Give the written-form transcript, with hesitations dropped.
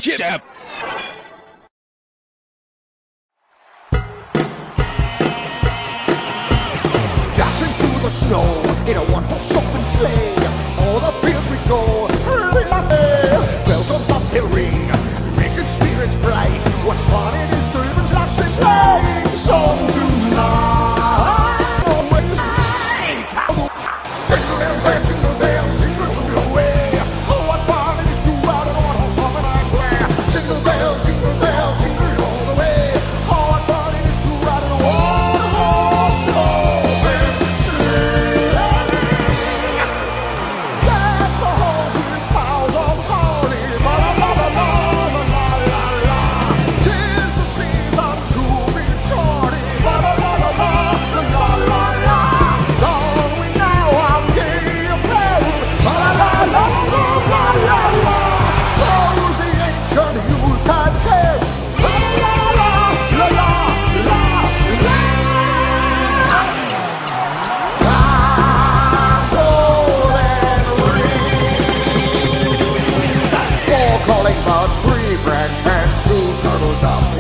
Get up! Dashing through the snow in a one-horse open sleigh. All the fields we go, early my fair. Bells on bobtail ring, making spirits bright. What fun it is to live in like a sleighing song tonight. Always right. Jingle bells, jingle bells, jingle away. Oh, what fun it is to ride on a one-horse open sleigh. Jingle bells, jingle all the way. Oh, what fun it is to ride on a one-horse open sleigh. Deck the halls with boughs of holly. La la la la la la la la. 'Tis the season to be charty. La la la la la la la la. Don we now our gay apparel. La la la la la la la. Throws the ancient Yuletide carol. La la la la la la la. Golden rings, four calling birds, three branch hens, two turtle doves.